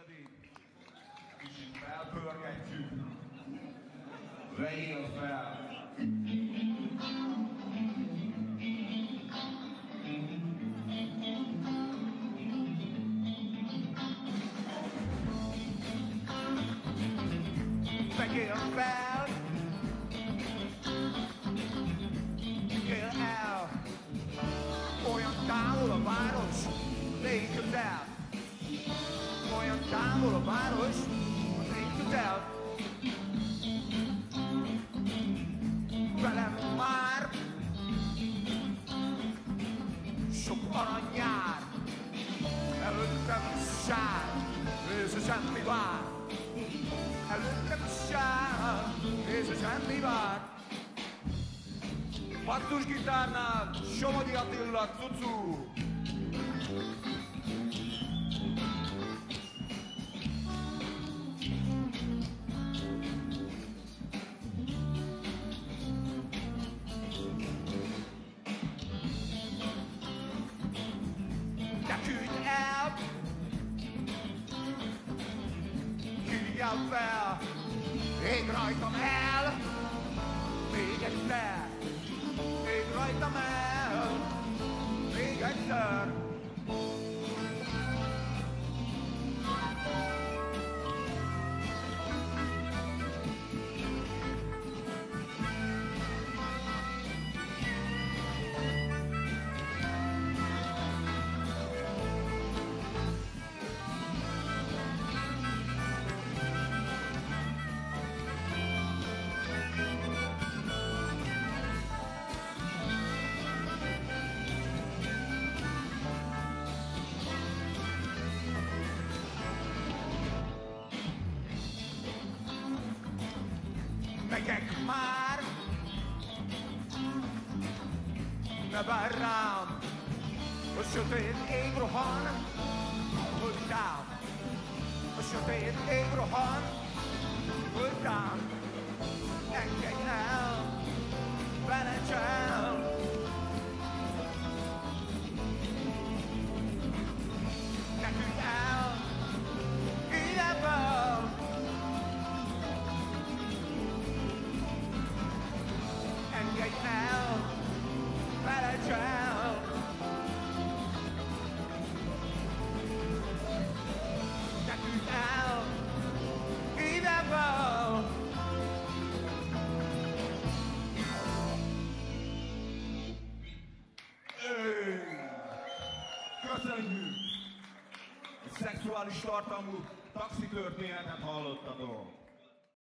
pedig kicsit felpörgetjük. Vegyél fel! Vegyél fel! Vegyél el! Olyan távol a város, légy közel! Olyan távol a város, légy közel! Velem már sok arany jár, előttem sár, és semmi vár. Előttem sár, és semmi vár. Basszusgitárnál Somogyi Attila cucu. De küldj el, hívjál fel, ég rajtam el, még egyszer. Ég rajtam el, még egyszer. Megyek már, ne várj rám, a sötét ég rohan hozzám, a sötét ég rohan hozzám. Engedj el, felejtsel, ne küldj el, ideből. Engedj el, felejts el. Ne küldj el, ideből. Köszönjük! Szexuális tartalmú taxitörténetet hallottatok.